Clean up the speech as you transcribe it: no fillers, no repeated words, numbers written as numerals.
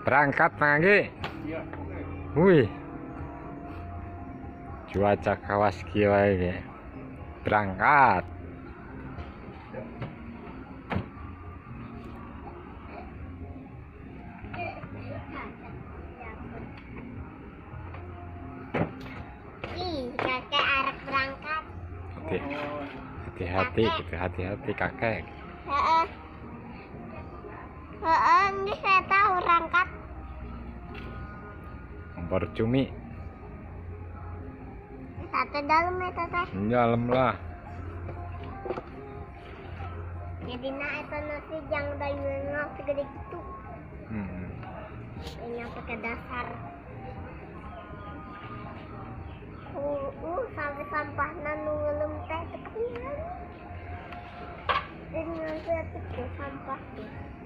Berangkat lagi. Wih. Cuaca kawas kiwa ini. Berangkat. Kakek arek berangkat. Hati-hati kakek. Ini saya tahu berangkat. Kompor cumi. Satu dalam ya teteh. Dalam lah. Jadi itu nasi yang dayunya segede gitu. Nyampe ke dasar. Sampai sampah ngelem teh tekan. Ini nanti ke sampah.